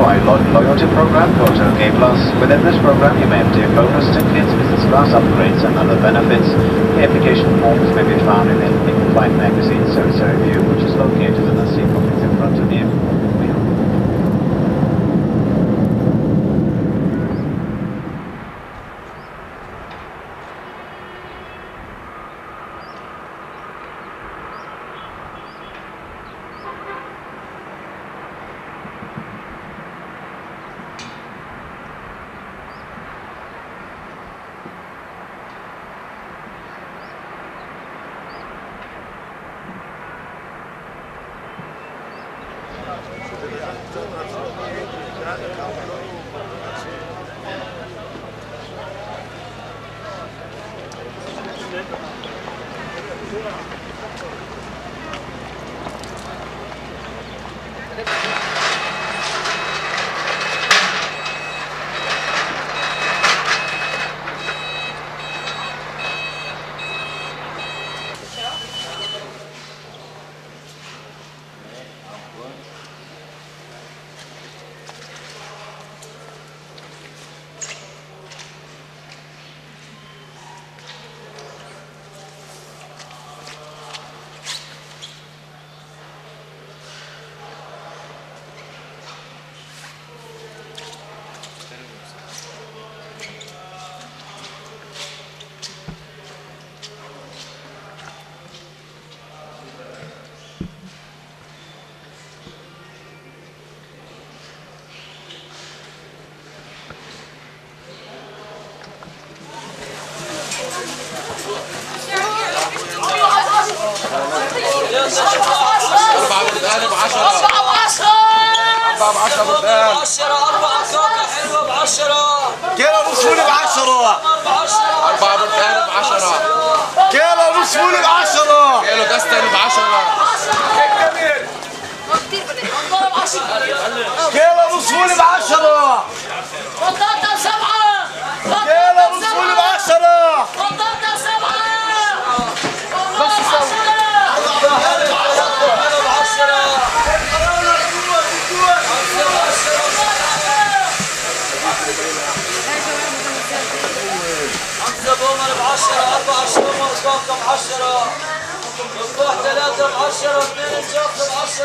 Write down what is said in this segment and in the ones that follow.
nationwide loyalty program called OK Plus. Within this program, you may obtain bonus tickets, business class upgrades, and other benefits. The application forms may be found in the in-flight magazine service review, which is located in the seat pockets in front of you. كيلو نص فول ب10 4 برتقال ب10 كيلو نص فول ب10 كيلو كاستر ب10 كيلو نص فول ب10 بطاطا 7 كيلو نص فول ب10 بطاطا 7 بومر ب10 4 شومر كوكب ب10 مفتوح 3 ب10 2 جوكب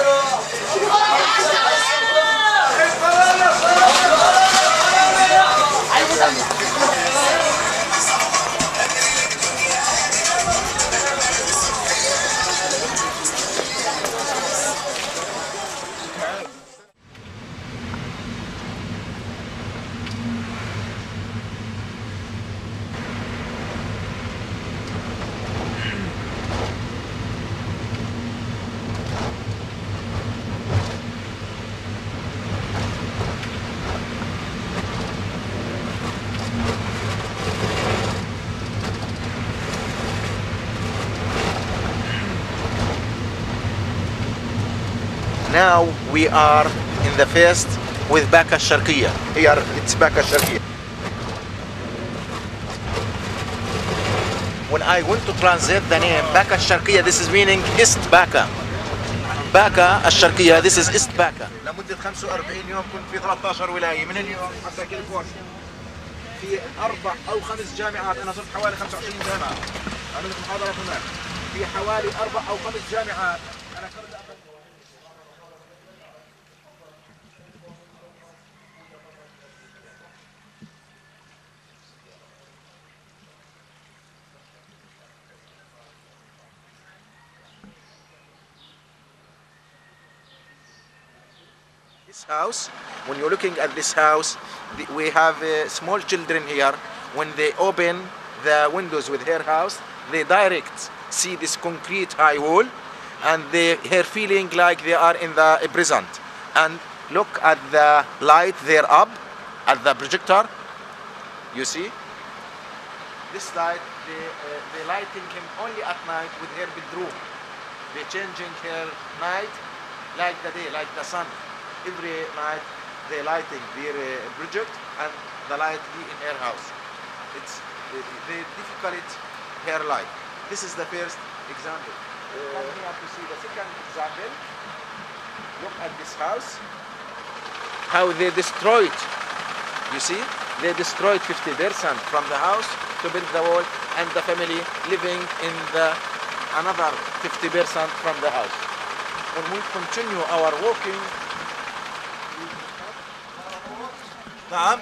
Now we are in the first with Baka Sharqiya. Here it's Baka Sharqiya. When I went to translate the name Baka Sharqiya, this is meaning East Baka. Baka الشرقية, this is East Baka. لمدة 45 يوم كنت في 13 ولاية من اليوم حتى كاليفورنيا. في 4 أو 5 جامعات، أنا صرت حوالي 25 جامعة. عملت محاضرات هناك. في حوالي 4 أو 5 جامعات. أنا كنت This house, when you're looking at this house, we have small children here. When they open the windows with her house, they direct see this concrete high wall, and they're feeling like they are in the present. And look at the light there up at the projector. You see? This light, they lighting him only at night with her bedroom. They're changing her night like the day, like the sun. Every night they lighting their project and the light be in her house. It's the difficult her life. This is the first example. Come here to see the second example. Look at this house. how they destroyed. You see, they destroyed 50% from the house to build the wall, and the family living in the another 50% from the house. When we continue our walking, نعم.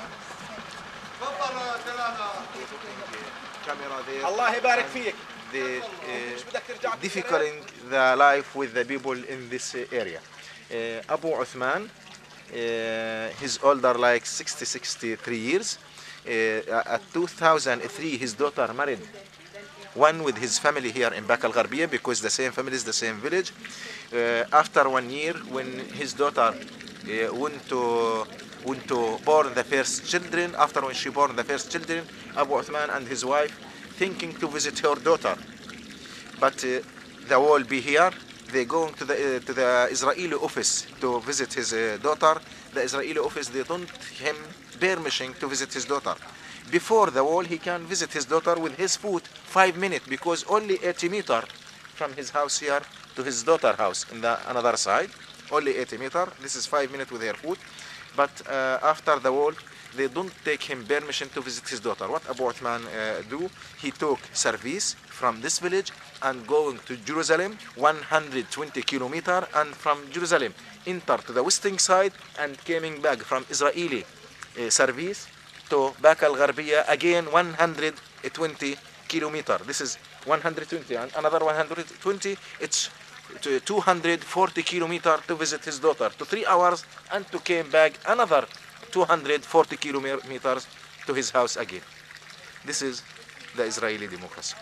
الله يبارك فيك. Difficult the life with the people in this area. Abu Uthman, he's older like 63 years. At 2003, his daughter married one with his family here in Baka al-Gharbiyya, because the same family is the same village. After 1 year, when his daughter went to born the first children, after when she born the first children, Abu Uthman and his wife thinking to visit her daughter, but the wall be here. They going to the Israeli office to visit his daughter. The Israeli office, they don't him permission to visit his daughter. Before the wall, he can visit his daughter with his foot 5 minutes, because only 80 meters from his house here to his daughter's house in the another side, only 80 meters. This is 5 minutes with her foot. But after the wall, they don't take him permission to visit his daughter. What Abu Uthman do? He took service from this village and going to Jerusalem, 120 kilometers, and from Jerusalem enter to the western side and coming back from Israeli service to Baka al-Gharbiyya, again 120 kilometers. This is 120 and another 120. It's 240 kilometers to visit his daughter, to 3 hours, and to came back another 240 kilometers to his house again. This is the Israeli democracy.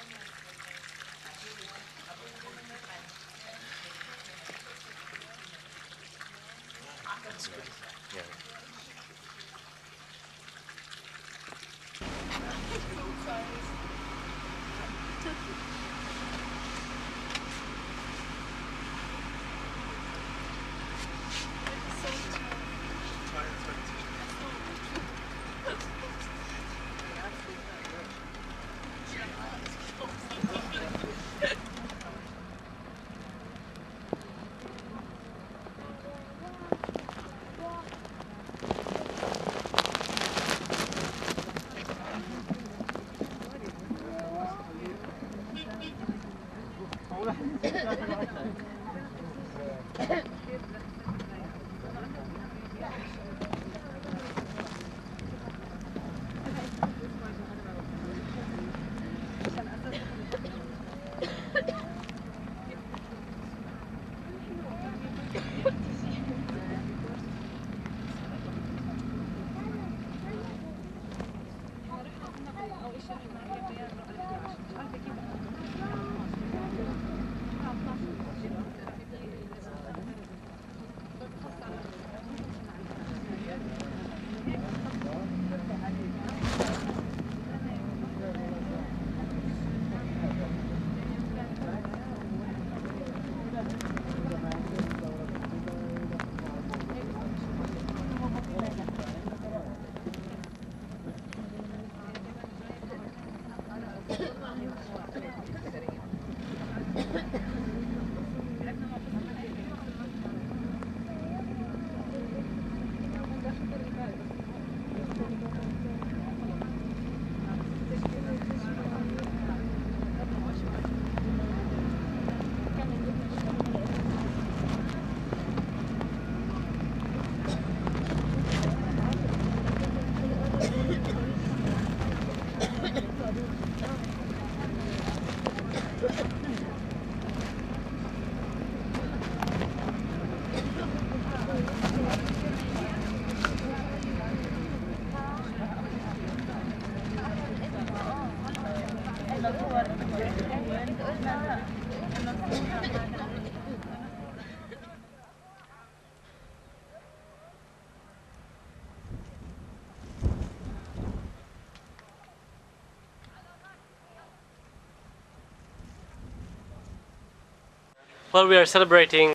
Well, we are celebrating,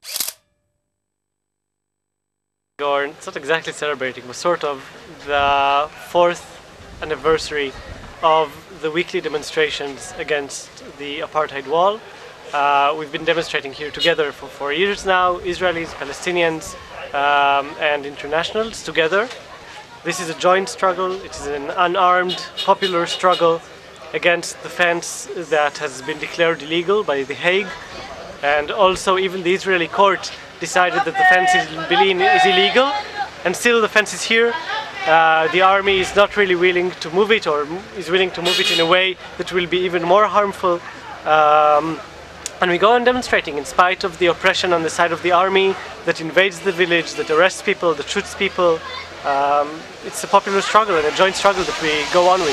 or it's not exactly celebrating, but sort of the 4th anniversary of the weekly demonstrations against the apartheid wall. We've been demonstrating here together for 4 years now, Israelis, Palestinians, and internationals together. This is a joint struggle. It is an unarmed, popular struggle against the fence that has been declared illegal by The Hague. And also even the Israeli court decided that the fence in Bil'in is illegal, and still the fence is here. The army is not really willing to move it, or is willing to move it in a way that will be even more harmful. And we go on demonstrating in spite of the oppression on the side of the army that invades the village, that arrests people, that shoots people. It's a popular struggle and a joint struggle that we go on with.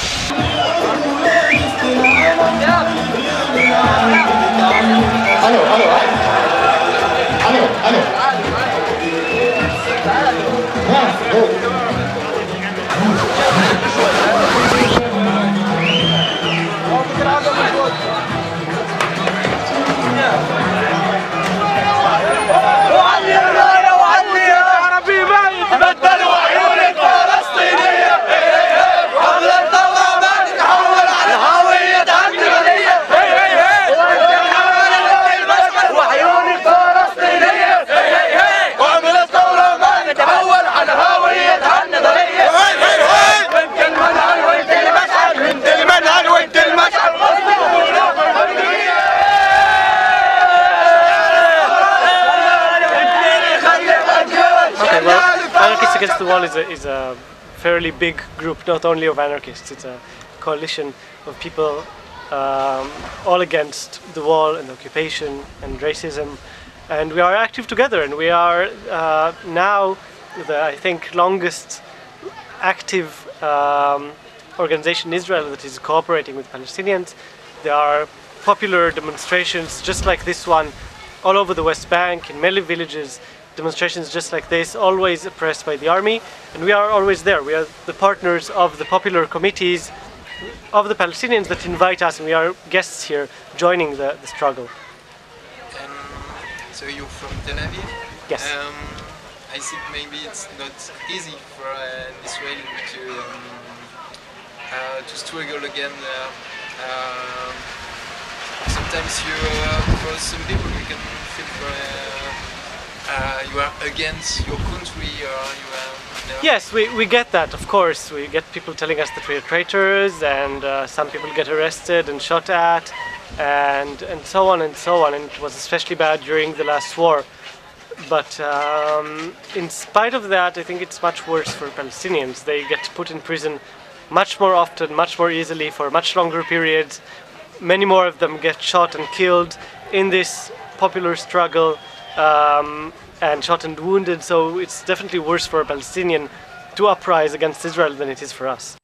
Anarchists Against the Wall is a fairly big group, not only of anarchists. It's a coalition of people all against the wall and occupation and racism. And we are active together, and we are now the, I think, longest active organization in Israel that is cooperating with Palestinians. There are popular demonstrations just like this one all over the West Bank, in many villages. Demonstrations just like this, always oppressed by the army, and we are always there. We are the partners of the popular committees of the Palestinians that invite us, and we are guests here joining the struggle. So you're from Tel Aviv? Yes. I think maybe it's not easy for an Israeli to struggle again. Sometimes for some people we can feel you are against your country, or you are... Yes, we get that, of course. We get people telling us that we are traitors, and some people get arrested and shot at, and so on and so on. And it was especially bad during the last war. But in spite of that, I think it's much worse for Palestinians. They get put in prison much more often, much more easily, for much longer periods. Many more of them get shot and killed in this popular struggle. And shot and wounded, so it's definitely worse for a Palestinian to uprise against Israel than it is for us.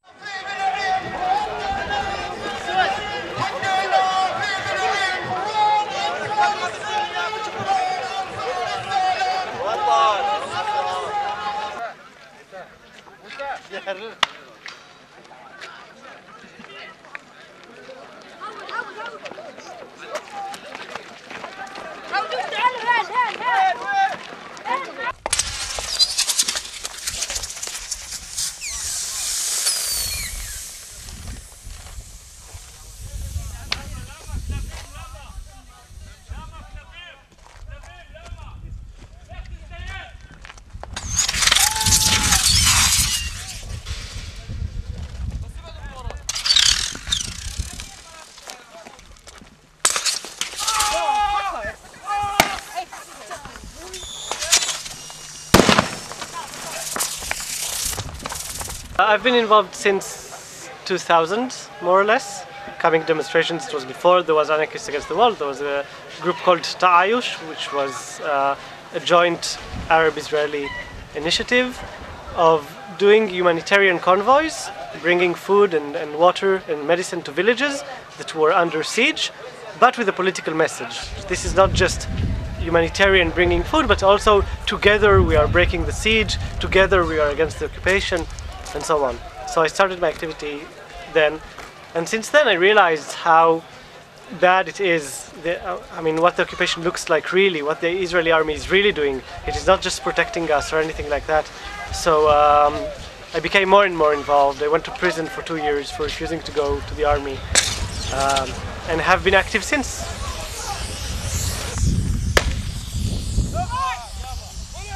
I've been involved since 2000, more or less. Coming demonstrations, it was before there was Anarchists Against the Wall. There was a group called Ta'ayush, which was a joint Arab-Israeli initiative of doing humanitarian convoys, bringing food and water and medicine to villages that were under siege, but with a political message. This is not just humanitarian bringing food, but also together we are breaking the siege, together we are against the occupation, and so on. So I started my activity then, and since then I realized how bad it is. What the occupation looks like really, what the Israeli army is really doing. It is not just protecting us or anything like that. So I became more and more involved. I went to prison for 2 years for refusing to go to the army, and have been active since.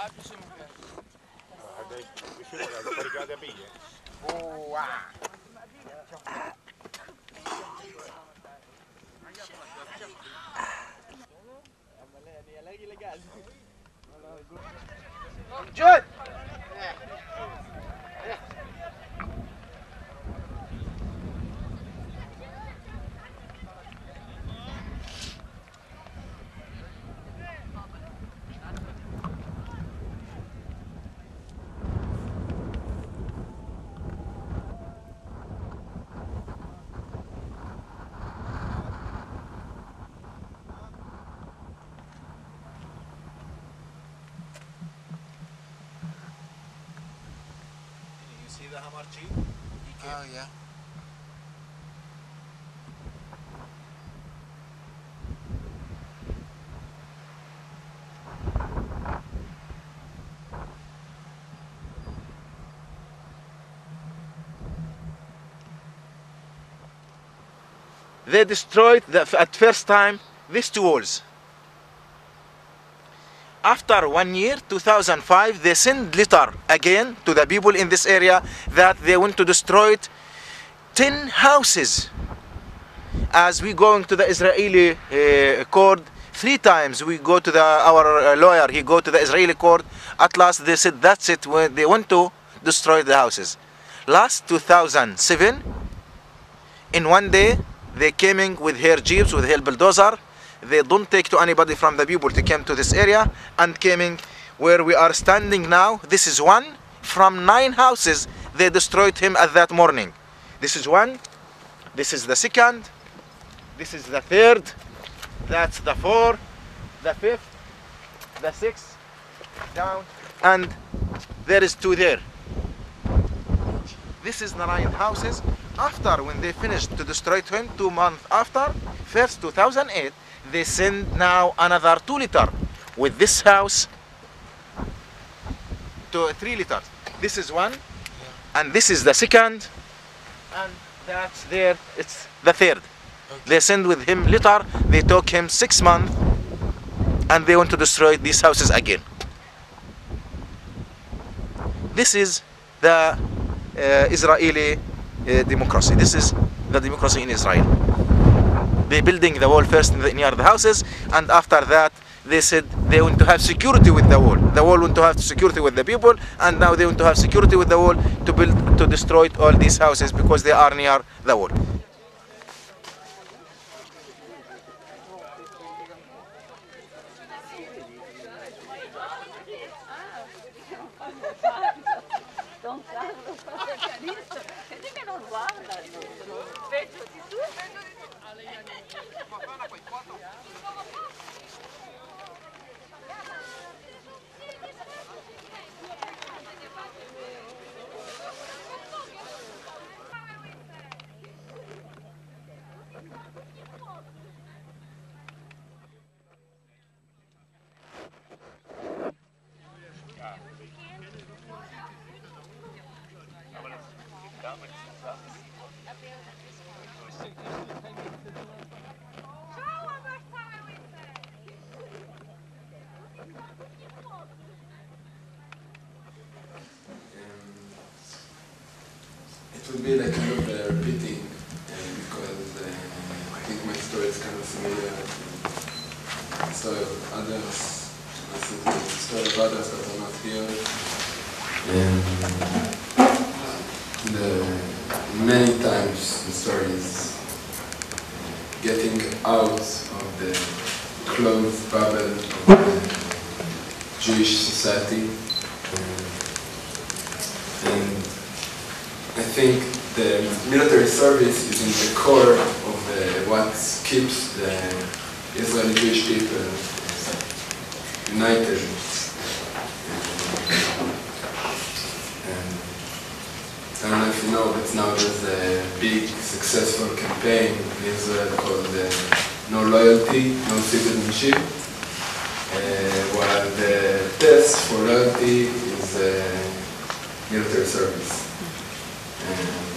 Good. You see the Hamarchi? Oh, yeah. They destroyed at first time these two walls. After 1 year, 2005, they sent letter again to the people in this area that they want to destroy 10 houses. As we going to the Israeli court 3 times, we go to our lawyer, he go to the Israeli court. At last they said that's it, when they want to destroy the houses. Last 2007, in one day, they came in with their jeeps, with their bulldozer. They don't take to anybody from the people to come to this area and came in where we are standing now. This is one from 9 houses they destroyed him at that morning. This is one, this is the second, this is the third, that's the 4th, the 5th, the 6th, down, and there is 2 there. This is the 9 houses. After, when they finished to destroy him, 2 months after, first 2008, they send now another 2 letters with this house to 3 letters. This is one, and this is the second, and that's there, it's the 3rd. They send with him letter, they took him 6 months, and they want to destroy these houses again. This is the Israeli democracy. This is the democracy in Israel. They building the wall first near the houses, and after that they said they want to have security with the wall. The wall want to have security with the people, and now they want to have security with the wall to destroy all these houses because they are near the wall. It will be like kind of repeating because I think my story is kind of similar to the story of others. Listen to the story of others that are not here. And many times the story is getting out of the closed bubble of the Jewish society. And I think the military service is in the core of what keeps the Israeli Jewish people united. I don't know if you know, but now there's a big successful campaign in Israel called No Loyalty, No Citizenship, while the test for loyalty is military service. And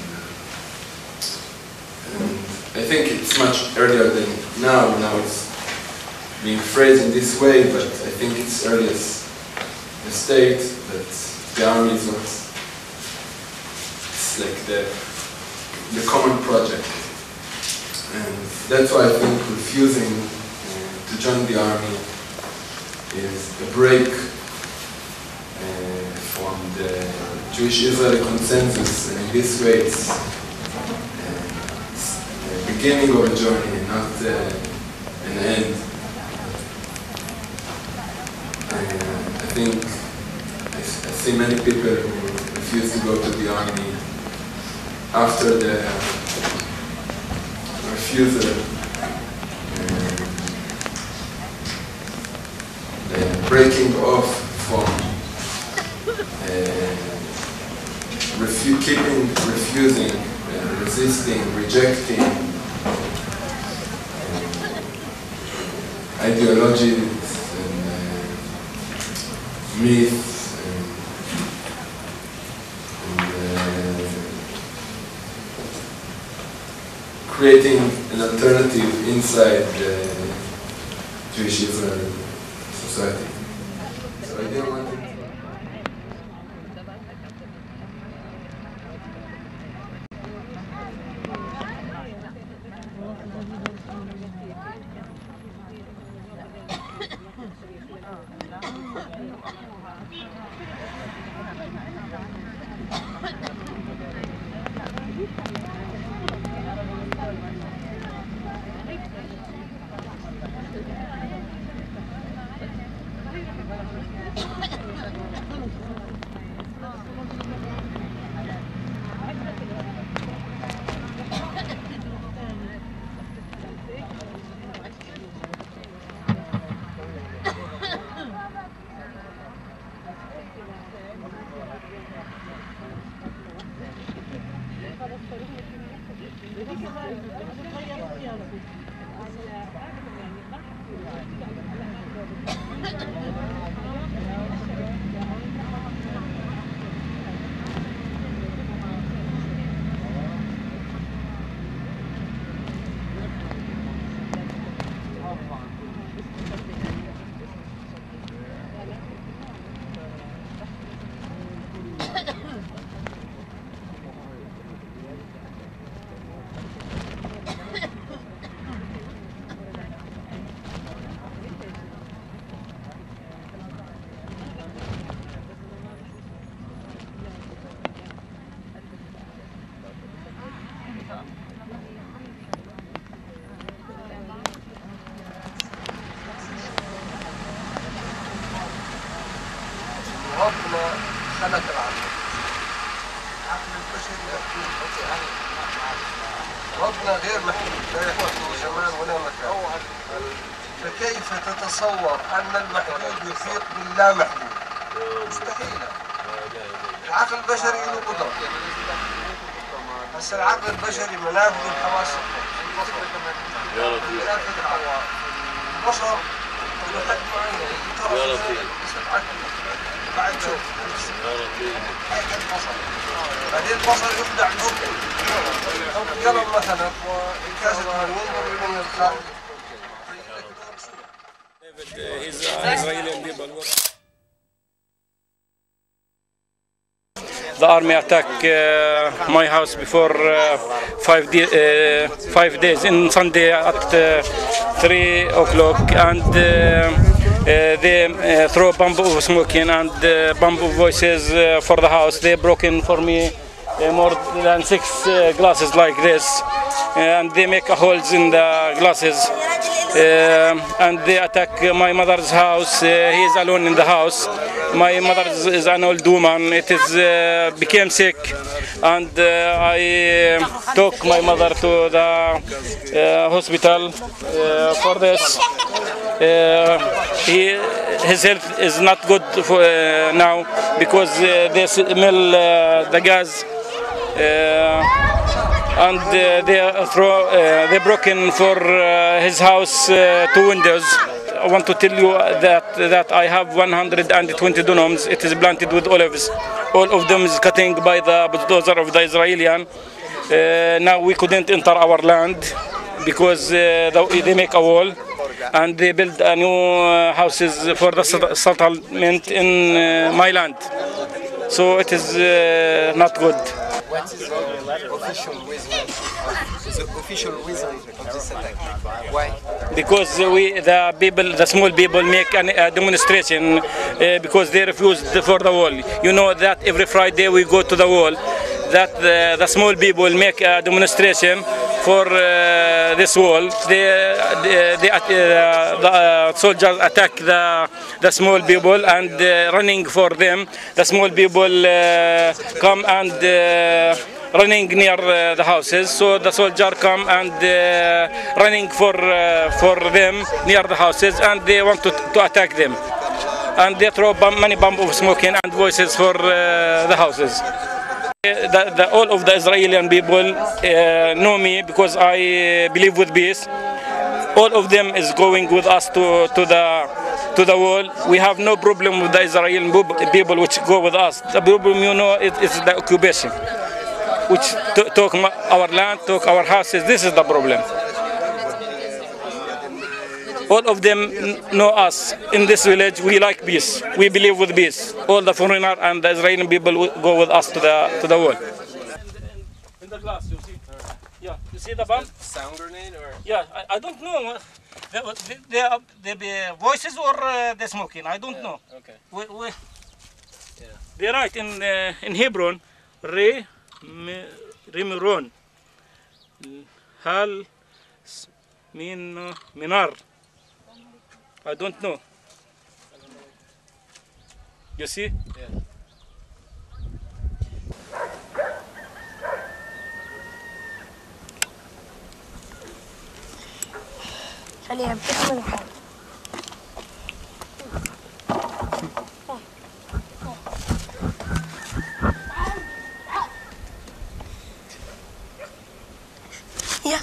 I think it's much earlier than now. Now it's being phrased in this way, but I think it's earliest the state, that the army is not, it's like the common project. And that's why I think refusing to join the army is a break from the Jewish-Israeli consensus, and in this way it's the beginning of a journey, not an end. I think I see many people who refuse to go to the army after the refusal, breaking off from refusing, resisting, rejecting ideologies and myths and creating an alternative inside the Jewish Israeli society. So I didn't want it. ربنا خلق العقل. عقل البشري ربنا غير محدود، لا يحدده زمان ولا مكان. فكيف تتصور أن المحدود يفيق باللا محدود؟ مستحيل. العقل البشري له قدرة. بس العقل البشري منافذ الحواس الخمس. منافذ الحواس. البشر لحد معين يترك العقل. بعد شوف هيك البصر، بعدين البصر يبدع الحب قلم مثلا وكاسة من ينظر من الخارج. The army attacked my house before 5 days in Sunday at 3 o'clock, and they throw bamboo smoking and bamboo voices for the house. They broke in for me more than 6 glasses like this, and they make holes in the glasses. And they attack my mother's house. He is alone in the house. My mother is an old woman. It is became sick, and I took my mother to the hospital for this. His health is not good for, now because they smell the gas. And they broke in for his house 2 windows. I want to tell you that I have 120 dunums. It is planted with olives. All of them is cutting by the bulldozer of the Israeli. Now we couldn't enter our land because they make a wall. and they build a new houses for the settlement in my land. So it is not good. What is the official reason of this attack? Why? Because the small people make a demonstration because they refused for the wall. You know that every Friday we go to the wall, that the small people make a demonstration for this wall. The soldiers attack the small people and running for them. The small people come and running near the houses, so the soldier come and running for them near the houses, and they want to attack them, and they throw many bombs of smoking and voices for the houses. All of the Israeli people know me because I believe with peace. All of them is going with us to the wall. We have no problem with the Israeli people which go with us. The problem, you know, is the occupation, which took our land, took our houses. This is the problem. All of them know us. In this village, we like peace. We believe with peace. All the foreigner and the Israeli people go with us to the wall. In the glass, you see? Yeah, you see the bomb? Sound grenade or? Yeah, I don't know. They be voices or the smoking. I don't know. Okay. They write in Hebron, Remiron, Hal, Minar. I don't know. You see? Yeah. خليها بتكمل الحال. Yes.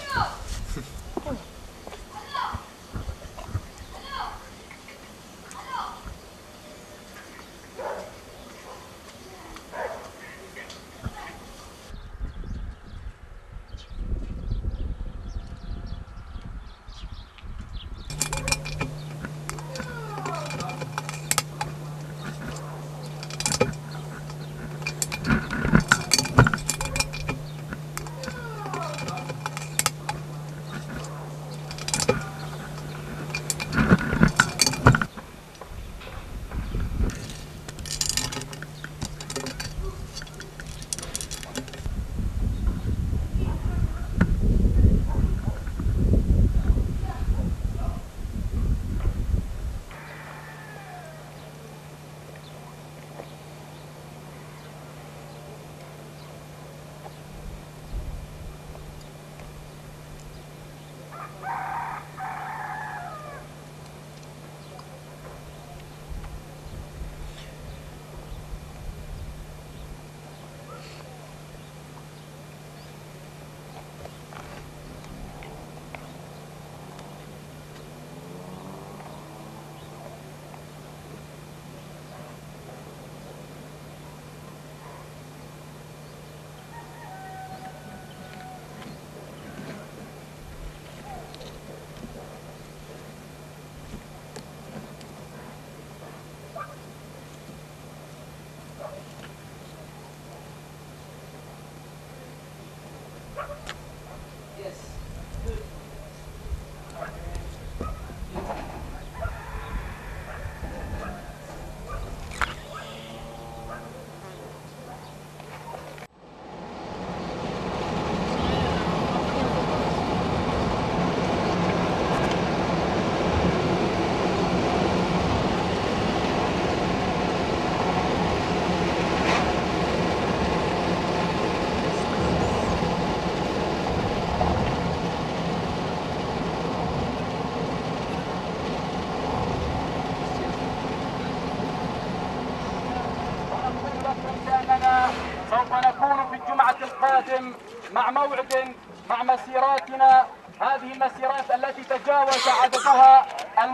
سوف نكون في الجمعة القادم مع موعد مع مسيراتنا، هذه المسيرات التي تجاوز عددها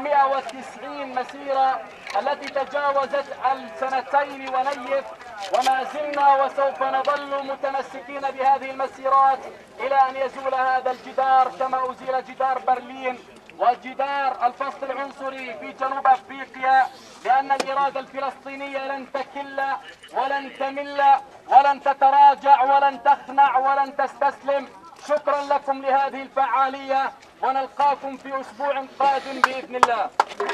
190 مسيرة، التي تجاوزت السنتين ونيف، وما زلنا وسوف نظل متمسكين بهذه المسيرات إلى أن يزول هذا الجدار كما أزيل جدار برلين وجدار الفصل العنصري في جنوب أفريقيا، لأن الإرادة الفلسطينية لن تكل ولن تمل ولن تتراجع ولن تخنع ولن تستسلم. شكرا لكم لهذه الفعالية، ونلقاكم في أسبوع قادم بإذن الله.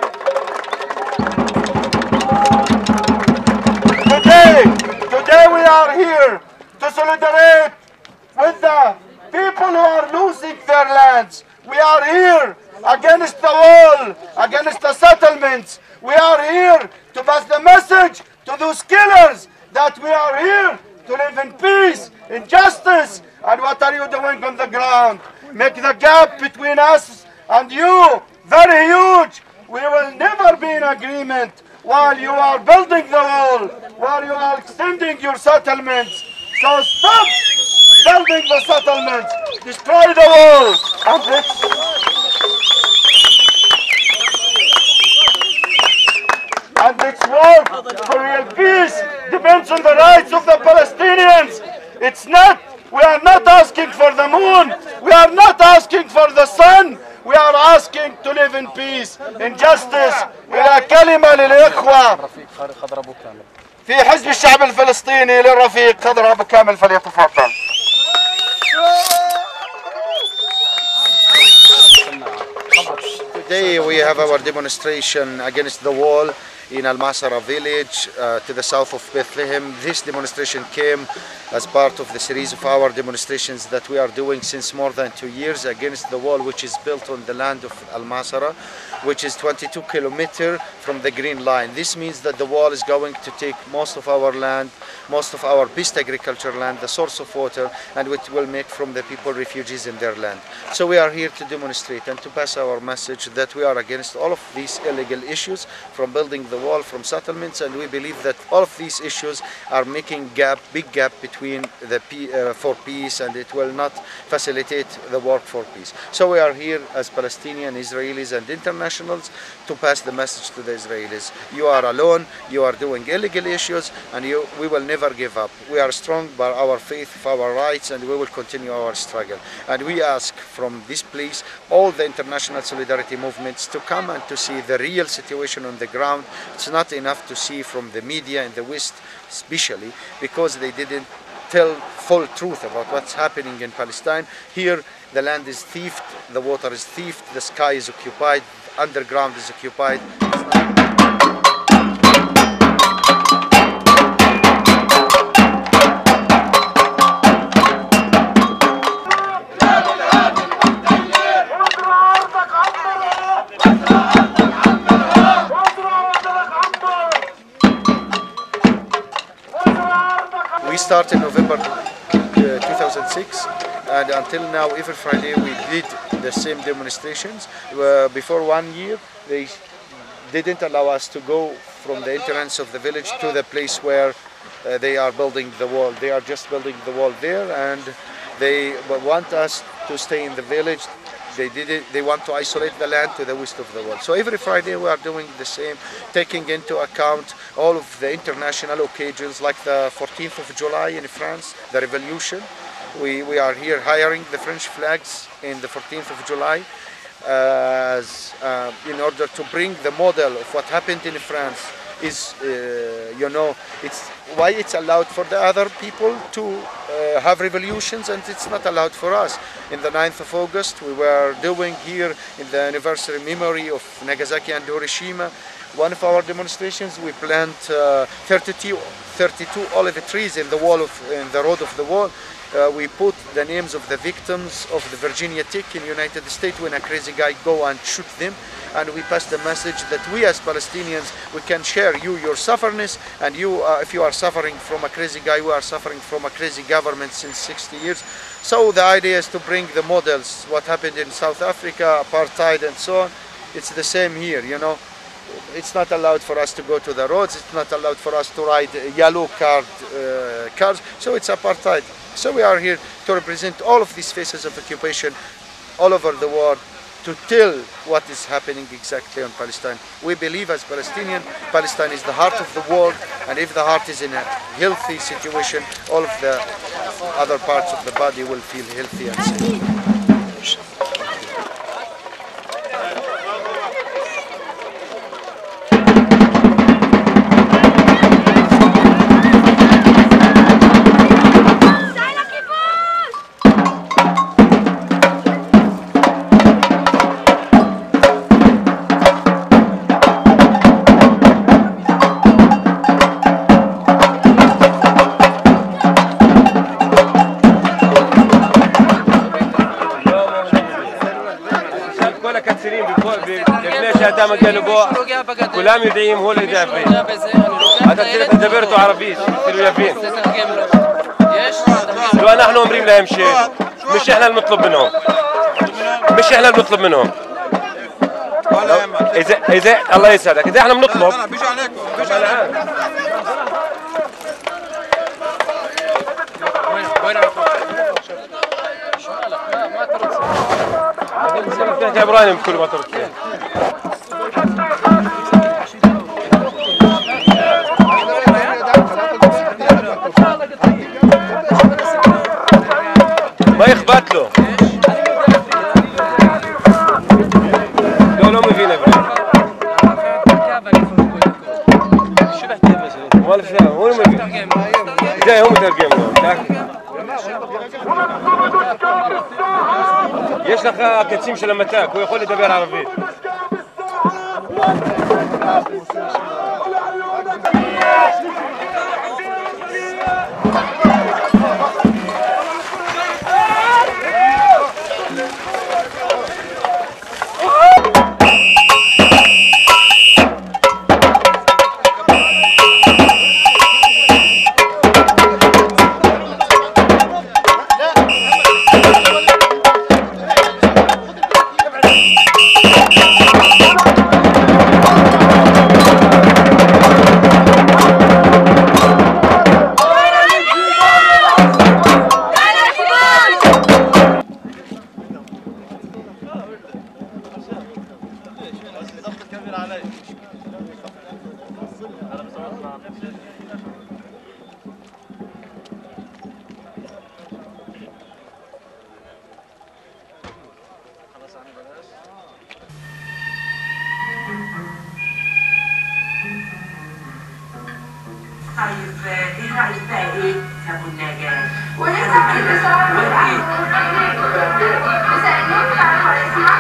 Today we are here to solidarate with the people who are losing their lands. We are here against the wall, against the settlements. We are here to pass the message to those killers that we are here to live in peace, in justice. And what are you doing on the ground? Make the gap between us and you very huge. We will never be in agreement while you are building the wall, while you are extending your settlements. So stop building the settlements, destroy the wall, and let's work for real peace. Depends on the rights of the Palestinians. It's not, we are not asking for the moon, we are not asking for the sun. We are asking to live in peace, in justice. إلى كلمة للإخوة في حزب الشعب الفلسطيني للرفيق خضر أبو كامل فليتفضل. Today we have our demonstration against the wall in Al-Masra village to the south of Bethlehem. This demonstration came as part of the series of our demonstrations that we are doing since more than 2 years against the wall which is built on the land of Al-Masra, which is 22 kilometers from the Green Line. This means that the wall is going to take most of our land, most of our best agriculture land, the source of water, and it will make from the people refugees in their land. So we are here to demonstrate and to pass our message that we are against all of these illegal issues, from building the wall, from settlements, and we believe that all of these issues are making big gap between the for peace, and it will not facilitate the work for peace. So we are here as Palestinian, Israelis and internationals to pass the message to the Israelis. You are alone, you are doing illegal issues, and we will never give up. We are strong by our faith, for our rights, and we will continue our struggle. And we ask from this place all the international solidarity movements to come and to see the real situation on the ground. It's not enough to see from the media in the West, especially because they didn't tell full truth about what's happening in Palestine. Here the land is thieved, the water is thieved, the sky is occupied, underground is occupied. We started in November 2006, and until now every Friday we did the same demonstrations. Before 1 year they didn't allow us to go from the entrance of the village to the place where they are building the wall. They are just building the wall there, and they want us to stay in the village. They want to isolate the land to the west of the wall. So every Friday we are doing the same, taking into account all of the international occasions like the 14th of July in France, the revolution. We are here hiring the French flags in the 14th of July in order to bring the model of what happened in France. It's why it's allowed for the other people to have revolutions and it's not allowed for us. In the 9th of August we were doing here in the anniversary memory of Nagasaki and Hiroshima, one of our demonstrations, we plant 32 olive trees in the road of the wall. We put the names of the victims of the Virginia Tech in the United States when a crazy guy go and shoot them, and we pass the message that we as Palestinians, we can share your suffering, and if you are suffering from a crazy guy, we are suffering from a crazy government since 60 years. So the idea is to bring the models, what happened in South Africa, apartheid and so on. It's the same here, It's not allowed for us to go to the roads, it's not allowed for us to ride yellow cars, so it's apartheid. So we are here to represent all of these phases of occupation all over the world, to tell what is happening exactly on Palestine. We believe as Palestinian, Palestine is the heart of the world, and if the heart is in a healthy situation, all of the other parts of the body will feel healthy and safe. هذا مجال بو كلام يدعيم هو اللي يدافع هذا تلك دبرته عربيش كيلو يافين لو نحن عمرين لا يمشي مش احنا المطلب منهم مش احنا المطلب منهم اذا الله يسعدك اذا احنا بنطلب بيجي عليكم وين يا ابراهيم بكل ما ترد فيه ما يخبط له لو ما فينا شبه كيف ولا فاهم هو ما في جاي هم ترجم יש לך קצים של המתק, הוא יכול לדבר ערבית. طيب ايه رايك بقى ايه يا ابو النجاة؟ ولسه في بصراحه مساء النور على حضرتك.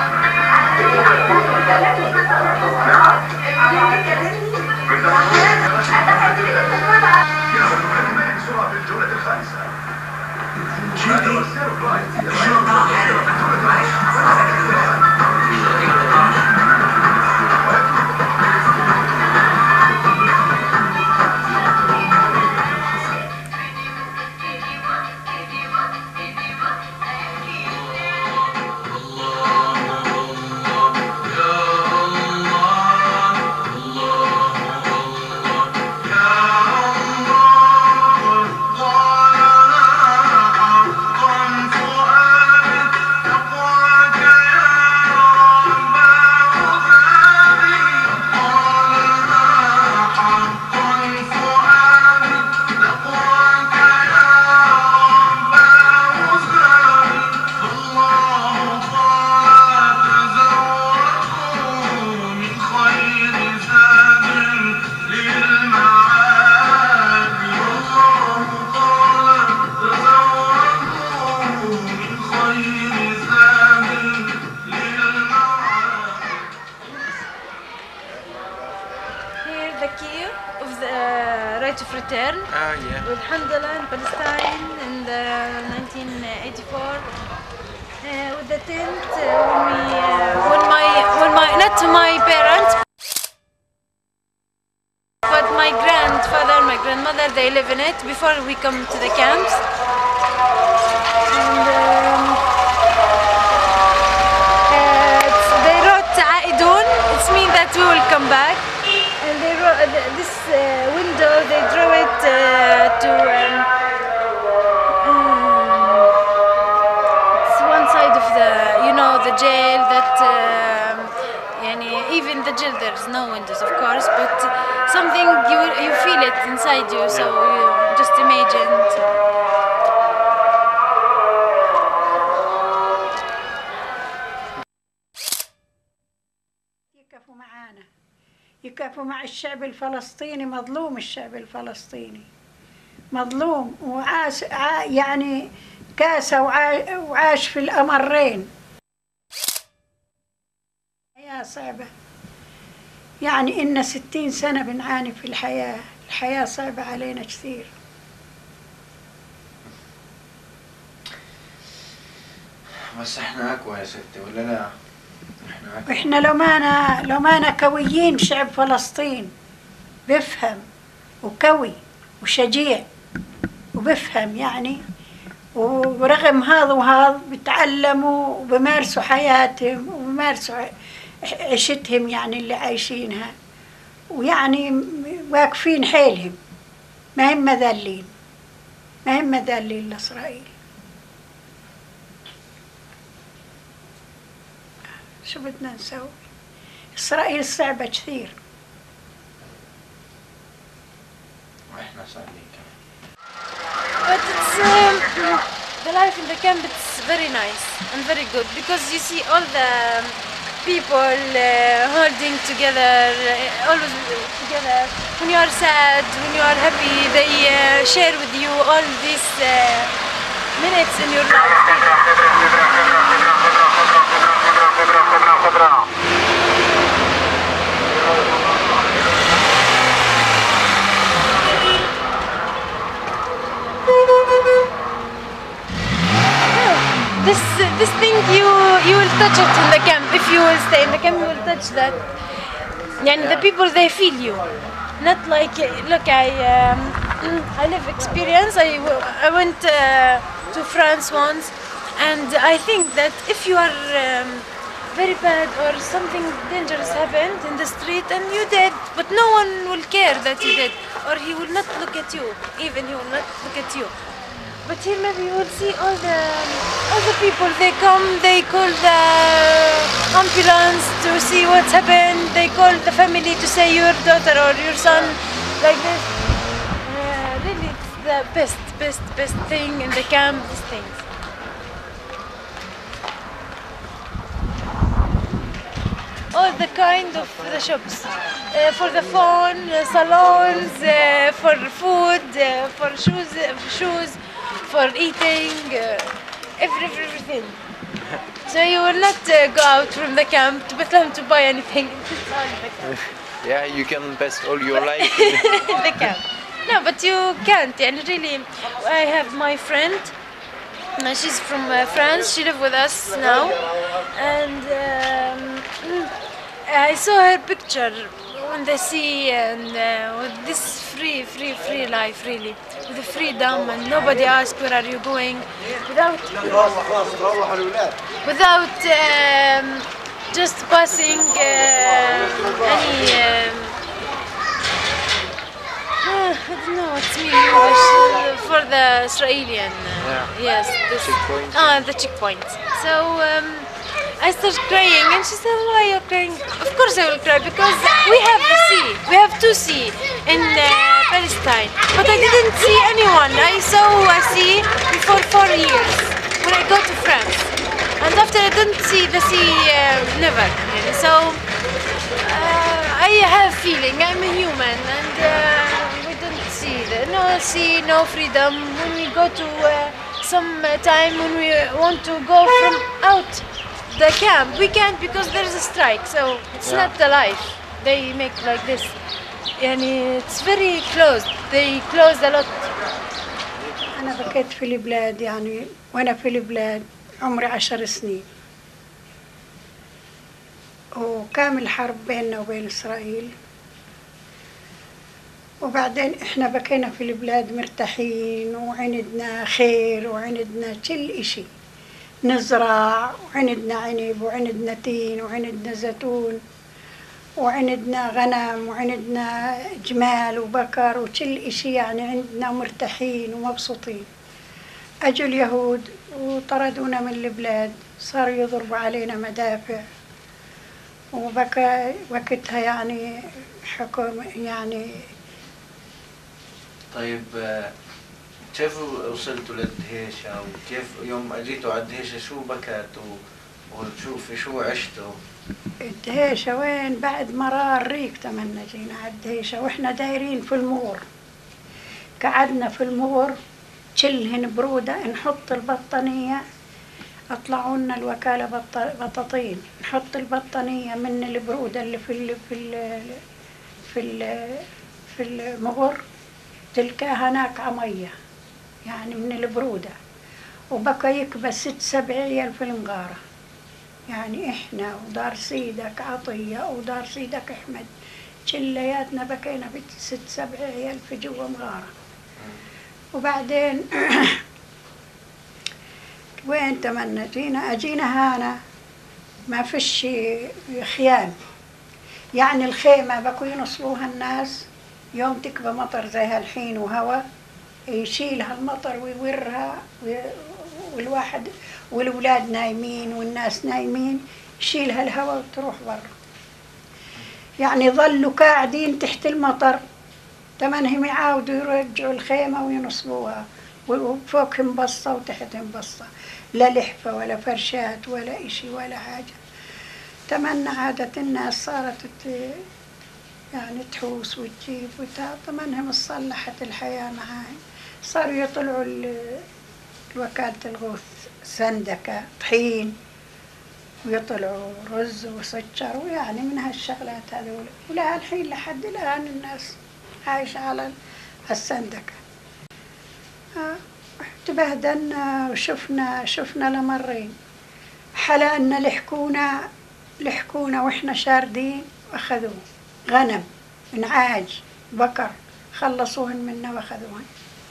Right of return. Yeah. With Alhamdulillah in Palestine in the 1984. With the tent when my not my parents but my grandfather, my grandmother, they live in it before we come to the camps. And they wrote عائدون. It means that we will come back. And they wrote this window. They drew it to it's one side of the the jail that even the jail there's no windows of course, but something you feel it inside you, so you just imagine. يكافوا مع الشعب الفلسطيني. مظلوم الشعب الفلسطيني، مظلوم وعاش يعني كاسة وعاش في الأمرين. حياة صعبة، يعني إن 60 سنة بنعاني في الحياة صعبة علينا كثير. بس احنا أقوى يا ستي ولا لا؟ واحنا لو ما كويين شعب فلسطين بفهم وكوي وشجيع وبفهم يعني، ورغم هذا وهذا بتعلموا وبمارسوا حياتهم وبمارسوا عيشتهم يعني اللي عايشينها، ويعني واقفين حيلهم، ما هم مذلين، ما هم مذلين لإسرائيل. شو بدنا نسوي؟ إسرائيل صعبة كثير. واحنا صعبين كمان. But it's the life in the camp. It's very nice and very good because you see all the people holding together, always together. When you are sad, when you are happy, they share with you all these minutes in your life. This thing you will touch it in the camp. If you will stay in the camp, you will touch that. And the people, they feel you, not like look. I live experience. I went to France once, and I think that if you are very bad or something dangerous happened in the street and you did, but no one will care that you did, or he will not look at you. Even he will not look at you. But here maybe you will see all the people, they come, they call the ambulance to see what's happened, they call the family to say your daughter or your son, like this. Really it's the best thing in the camp, these things. All the kind of the shops, for the phone, salons, for food, for shoes, for eating, everything. So you will not go out from the camp to Bethlehem to buy anything. It's all in the camp. Yeah, you can pass all your life in the camp. No, but you can't. And really, I have my friend. She's from France. She lives with us now, and I saw her picture on the sea and with this free life, really, with the freedom, and nobody asks where are you going, without just passing any. I don't know what's mean English for the Israeli. Yes, this, the checkpoint. So. I started crying and she said, why are you crying? Of course I will cry because we have the sea. We have two sea in Palestine. But I didn't see anyone. I saw a sea for 4 years when I go to France. And after I didn't see the sea never. So I have feeling. I'm a human and we don't see no sea, no freedom. When we go to some time when we want to go from out the camp, we can't because there is a strike, so it's not the life. They make like this, and it's very closed. They closed a lot. أنا بكيت في البلاد يعني وأنا في البلاد عمري 10 سنين، وكامل حرب بيننا وبين إسرائيل، وبعدين إحنا بكينا في البلاد مرتاحين وعندنا خير وعندنا كل إشي، نزرع وعندنا عنب وعندنا تين وعندنا زيتون وعندنا غنم وعندنا جمال وبكر وكل إشي، يعني عندنا مرتاحين ومبسوطين. أجوا اليهود وطردونا من البلاد، صاروا يضربوا علينا مدافع، وبكى وقتها يعني حكم يعني. طيب كيف وصلتوا للدهيشة وكيف يوم اجيتوا على الدهيشة شو بكتوا شو عشتوا؟ الدهيشة وين بعد مرار ريق تمنا جينا على الدهيشة واحنا دايرين في المغور، قعدنا في المغور كلهن برودة، نحط البطانية اطلعوا لنا الوكالة بطاطين، نحط البطانية من البرودة اللي في المغور تلقاها ناقعة مية يعني من البرودة، وبقى يكبس 6-7 عيال في المغارة، يعني إحنا ودار سيدك عطية ودار سيدك أحمد كلياتنا بكينا بست سبع عيال في جوا مغارة. وبعدين وين تمنى أجينا هنا ما فيش خيام، يعني الخيمة بكوا ينصبوها الناس يوم تكبى مطر زي هالحين وهوا يشيلها المطر ويورها والواحد والولاد نايمين والناس نايمين يشيلها الهوا وتروح برا. يعني ظلوا قاعدين تحت المطر تمنهم يعاودوا يرجعوا الخيمة وينصبوها وفوقهم بصة وتحتهم بصة، لا لحفة ولا فرشات ولا إشي ولا حاجة. تمنى عادة الناس صارت يعني تحوس وتجيب تمنهم صلحت الحياة معاهم. صاروا يطلعوا وكالة الغوث سندكة طحين ويطلعوا رز وسكر ويعني من هالشغلات هذول، ولا الحين لحد الآن الناس عايشة على السندكة. تبهدلنا وشفنا لمرين حلقنا لحكونا واحنا شاردين واخذوه غنم نعاج بقر خلصوهن منا واخذوهن.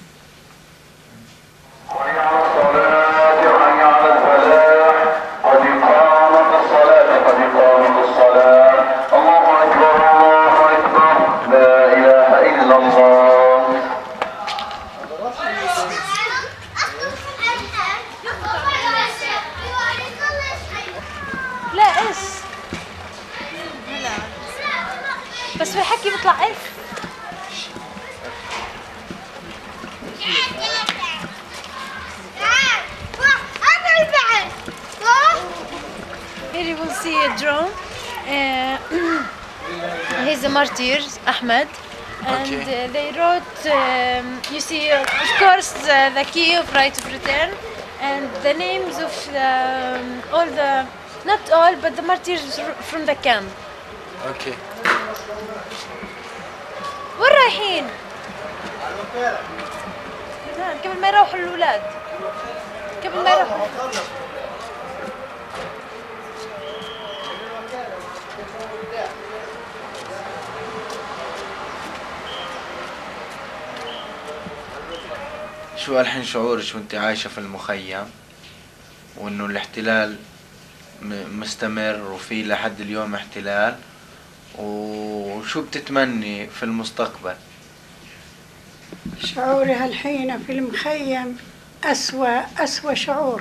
حي على الصلاة حي على الفلاح قد قامت الصلاة قد قامت الصلاة الله أكبر الله أكبر لا إله إلا الله. لا ايش لا بس في حكي بيطلع ايش Here you will see a drone. He's a martyr, Ahmed, and they wrote. You see, of course, the key of right of return, and the names of all the, not all, but the martyrs from the camp. Okay. وين رايحين؟ قبل ما يروحوا الأولاد. قبل ما يروحوا. شو الحين شعورك وانت عايشة في المخيم وانه الاحتلال مستمر وفي لحد اليوم احتلال، وشو بتتمني في المستقبل؟ شعوري هالحين في المخيم أسوأ شعور،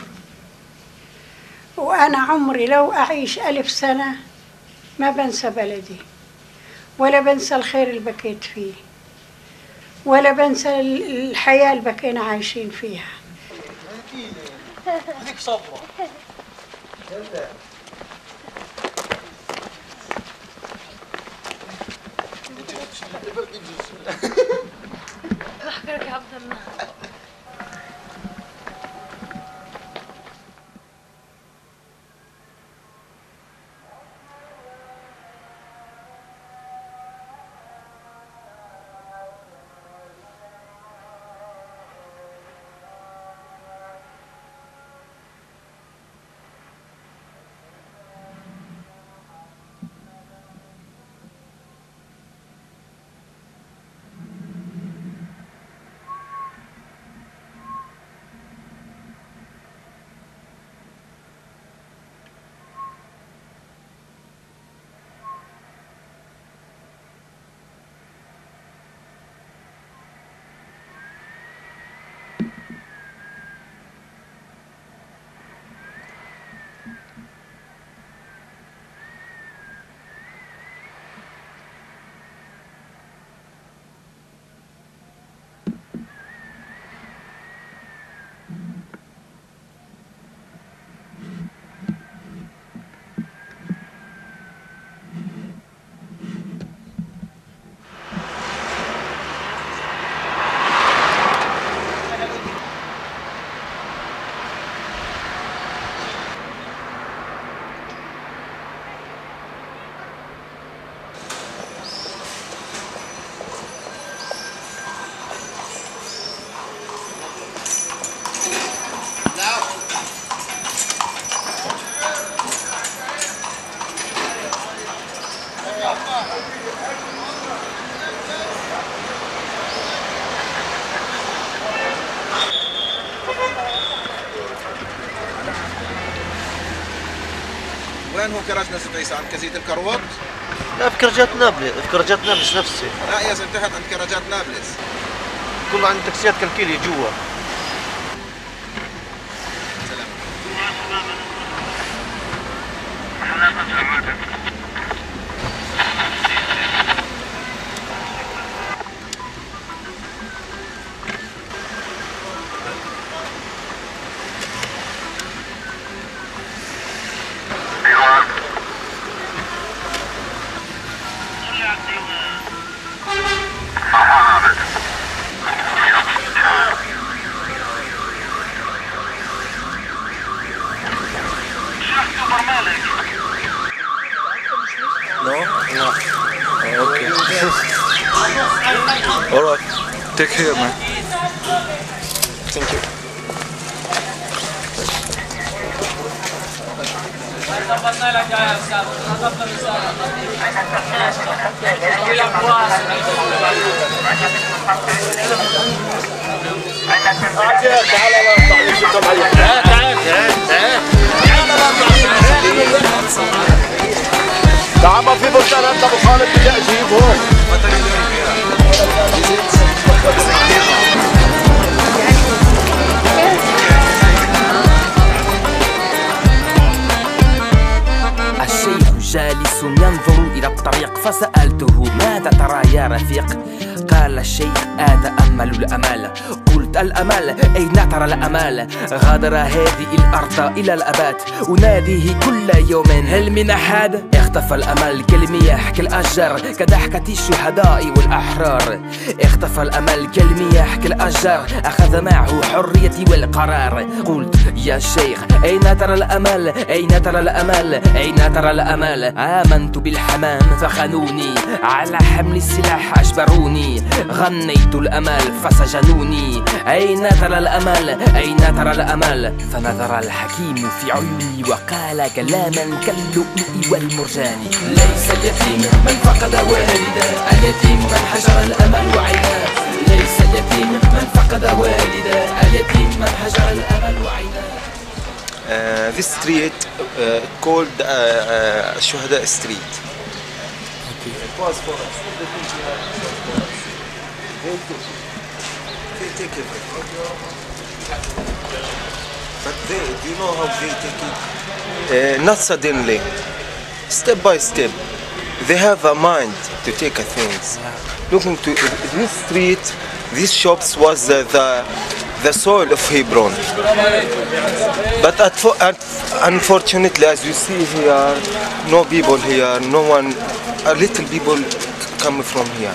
وأنا عمري لو أعيش 1000 سنة ما بنسى بلدي ولا بنسى الخير اللي بكيت فيه ولا بنسى الحياة اللي بكينا عايشين فيها. خليك صبرة. أحكرك يا عبد الله. وين هو كراج نزلة عيسى؟ عند كزية الكروت؟ لا في كراجات نابلس، في كراجات نابلس نفسه. لا يا زلمة تحت عند كراجات نابلس. كله عند تاكسيات كلكيلي جوا. No? No. Okay. Alright. Take care, man. Thank you. تعال ما في برشان انت ابو خالد بدي اجيبهم. الشيخ جالس ينظر إلى الطريق فسألته ماذا ترى يا رفيق؟ قال الشيخ أتأمل الأمال. قلت الأمل أين ترى الأمال؟ غادر هذه الأرض إلى الأبات أناديه كل يوم هل من أحد؟ اختفى الأمل كالمياه كالأشجار كضحكة الشهداء والأحرار. اختفى الأمل كالمياه كالأشجار أخذ معه حريتي والقرار. قلت يا شيخ أين ترى الأمل؟ أين ترى الأمل؟ أين ترى الأمل؟ آمنت بالحمام فخانوني على حمل السلاح أجبروني. غنيت الأمل فسجنوني. أين ترى الأمل؟ أين ترى الأمل؟ فنظر الحكيم في عيوني وقال كلاما كاللؤلؤ والمرجان. ليس اليتيم من فقد والده، اليتيم من حجر الأمل وعيناه. ليس اليتيم من فقد والده، اليتيم من حجر الأمل وعيناه. This street called Shuhada Street. Okay. It was for us. They take everything. But do you know how they take it? Not suddenly, step by step. They have a mind to take things. Looking to this street, these shops was the soul of Hebron. But unfortunately, as you see here, no people here, no one, a little people come from here.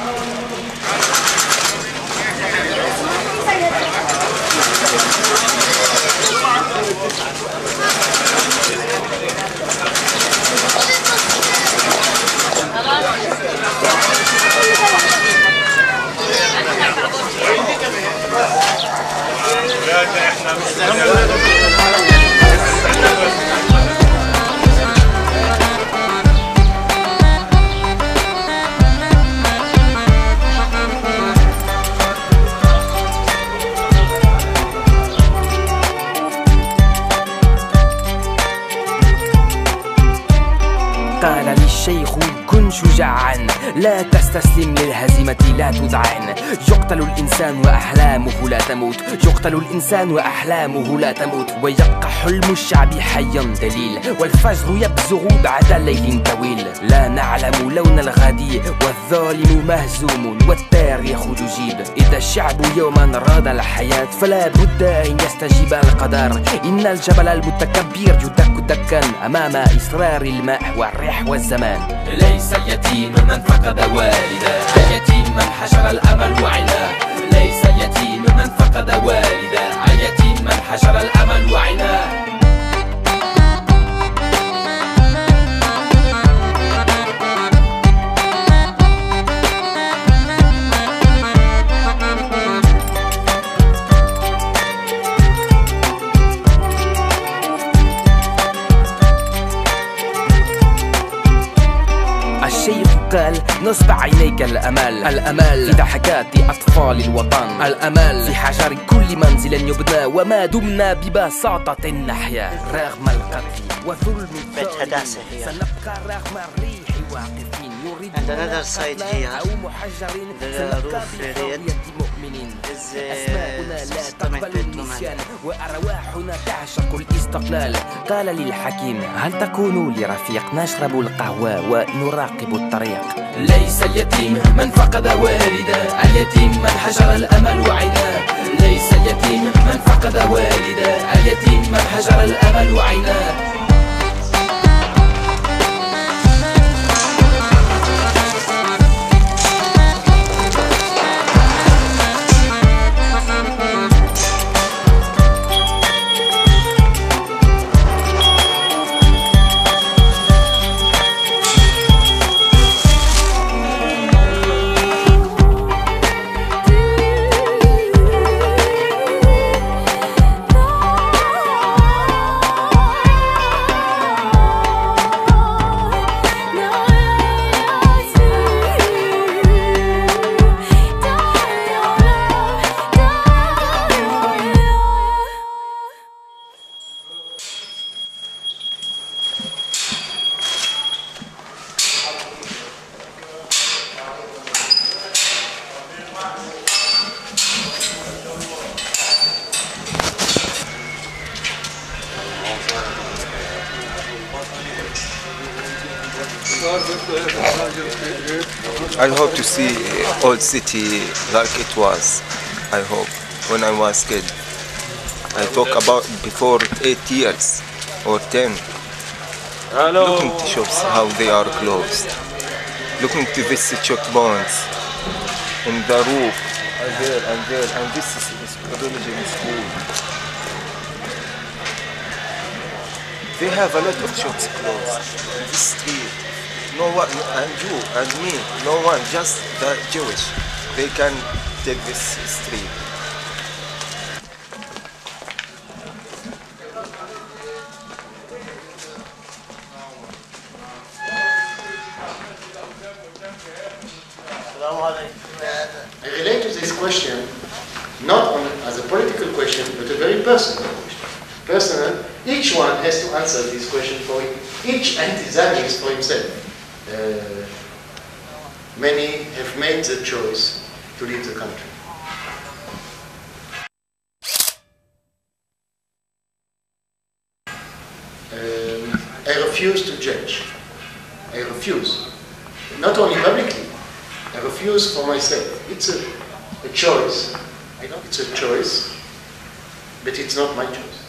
قال لي الشيخ كن شجاعا لا تستسلم للهزيمة لا تذعن. يقتل الإنسان وأحلامه لا تموت. يقتل الإنسان وأحلامه لا تموت. ويبقى حلم الشعب حيا دليل. والفجر يبزغ بعد ليل طويل. لا نعلم لون الغد والظالم مهزوم والتاريخ يجيب. إذا الشعب يوما راد الحياة فلا بد أن يستجيب القدر. إن الجبل المتكبر يدك دكا أمام إصرار الماء والريح والزمان. ليس اليتيم من فقد والده، اليتيم من حجر الأمل وعيناه. ليس اليتيم من فقد والده، اليتيم من حجر الأمل وعيناه. الشيخ قال نصب عينيك الأمل، الأمل في ضحكات أطفال الوطن، الأمل في حجر كل منزل يبنى، وما دمنا ببساطة نحيا رغم القتل وظلم الظالمين، سنبقى رغم الريح واقفين And another side here, the roof area is systematic النسيان وأرواحنا تعشق الاستقلال. قال للحكيم هل تكون لرفيق نشرب القهوة ونراقب الطريق. ليس اليتيم من فقد والده، اليتيم من حجر الأمل وعيناه. ليس اليتيم من فقد والده، اليتيم من حجر الأمل وعيناه. I hope to see old city like it was. I hope when I was kid. I talk about before 8 years or 10. Looking to shops how they are closed. Looking to this checkpoints in the roof and there and there, and this is religion school. They have a lot of shops closed in this street. No one, and you and me, no one, just the Jewish. They can take this street. I relate to this question not only as a political question, but a very personal question. Personal, each one has to answer this question for each anti-Zionist for himself. Many have made the choice to leave the country. I refuse to judge. I refuse. Not only publicly, I refuse for myself. It's a choice. I know it's a choice, but it's not my choice.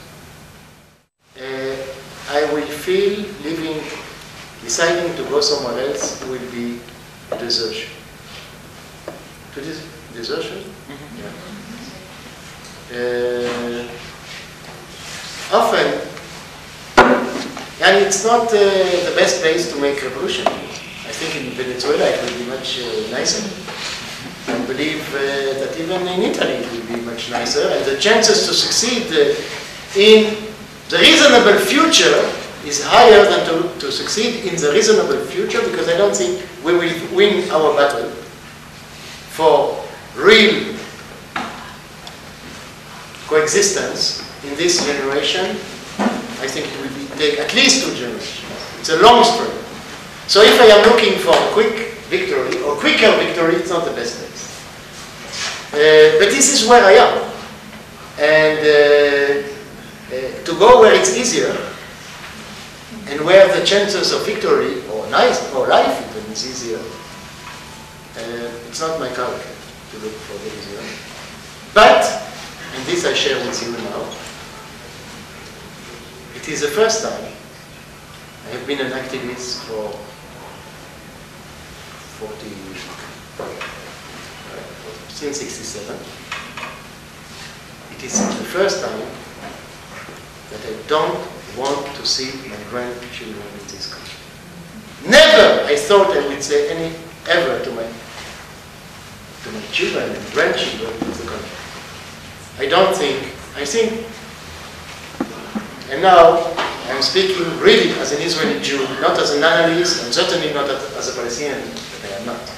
I will feel living, deciding to go somewhere else will be a desertion. To this desertion? Yeah. Often, and it's not the best place to make revolution. I think in Venezuela it will be much nicer. I believe that even in Italy it will be much nicer, and the chances to succeed in the reasonable future is higher than to succeed in the reasonable future, because I don't think we will win our battle for real coexistence in this generation. I think it will take at least 2 generations. It's a long struggle. So if I am looking for a quick victory or quicker victory, it's not the best place. But this is where I am. And to go where it's easier, and where the chances of victory or life even is easier, it's not my character to look for the easier. But, and this I share with you now, it is the first time I have been an activist for 40 years, since '67. It is the first time that I don't want to see my grandchildren in this country. Never I thought I would say ever to my children and grandchildren of the country. I think, and now I'm speaking really as an Israeli Jew, not as an analyst, and certainly not as a Palestinian. I I am not.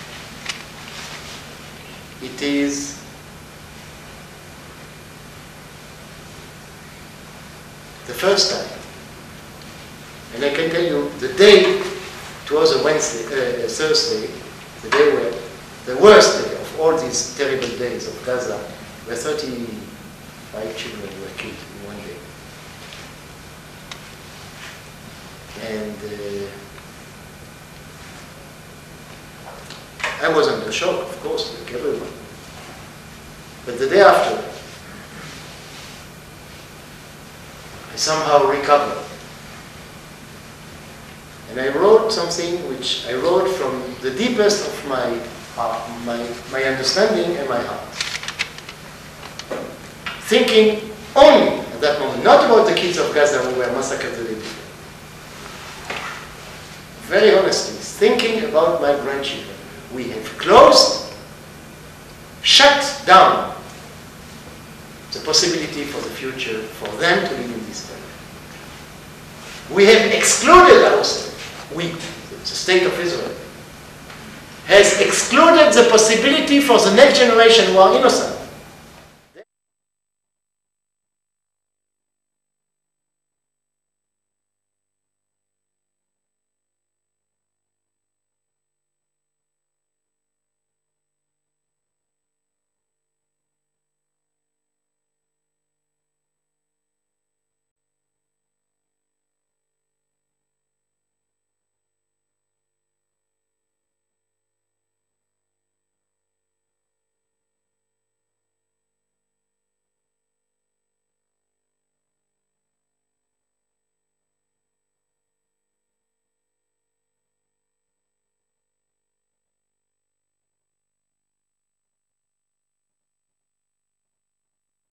It is the first time, and I can tell you the day, it was a Thursday, the day where the worst day of all these terrible days of Gaza, where 35 children were killed in one day. And I was under shock, of course, like everyone. But the day after, I somehow recovered. And I wrote something which I wrote from the deepest of my understanding and my heart. Thinking only at that moment, not about the kids of Gaza who were massacred the day before. Very honestly, thinking about my grandchildren. We have closed, shut down the possibility for the future for them to live in this country. We have excluded ourselves. We, the state of Israel, has excluded the possibility for the next generation who are innocent